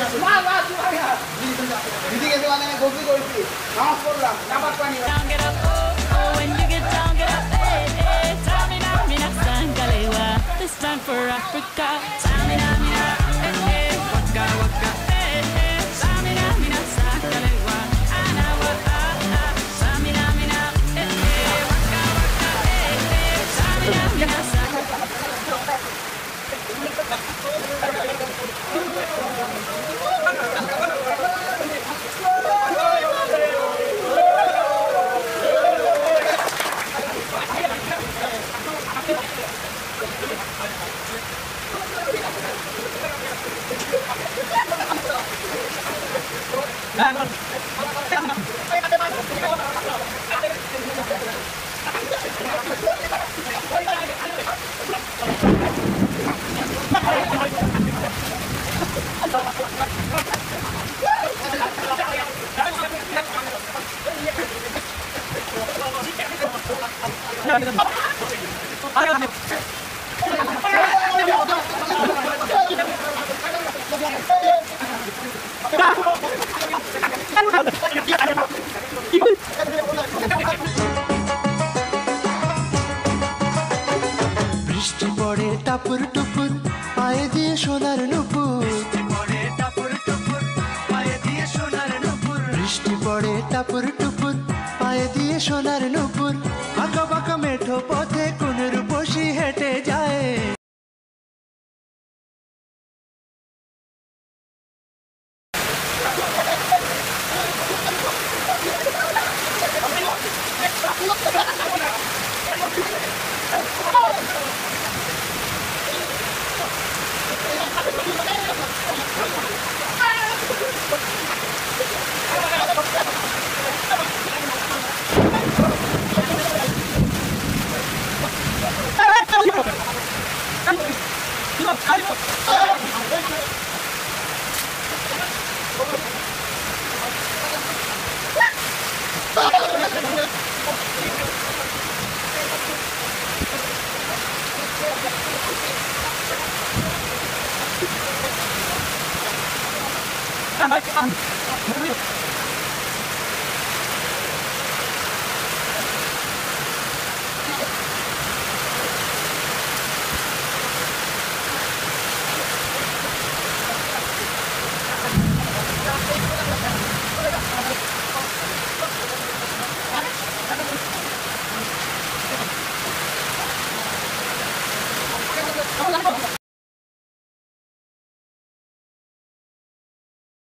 দিদি গেছে মানে আমি গোসল করেছি নামাজ পড়লাম নামাজ পানি This time for Africa. Samina, mina, waka waka. Samina, mina, sakalewa. Ana waka, samina, mina, waka waka. Samina, mina, বৃষ্টি পড়ে টাপুর টুপুর পায়ে দিয়ে সোনার নুপুর বৃষ্টি পড়ে টাপুর টুপুর পায়ে দিয়ে সোনার নুপুর আঁকা বাঁকা মেঠো পথে কোন রূপসী হেঁটে যায়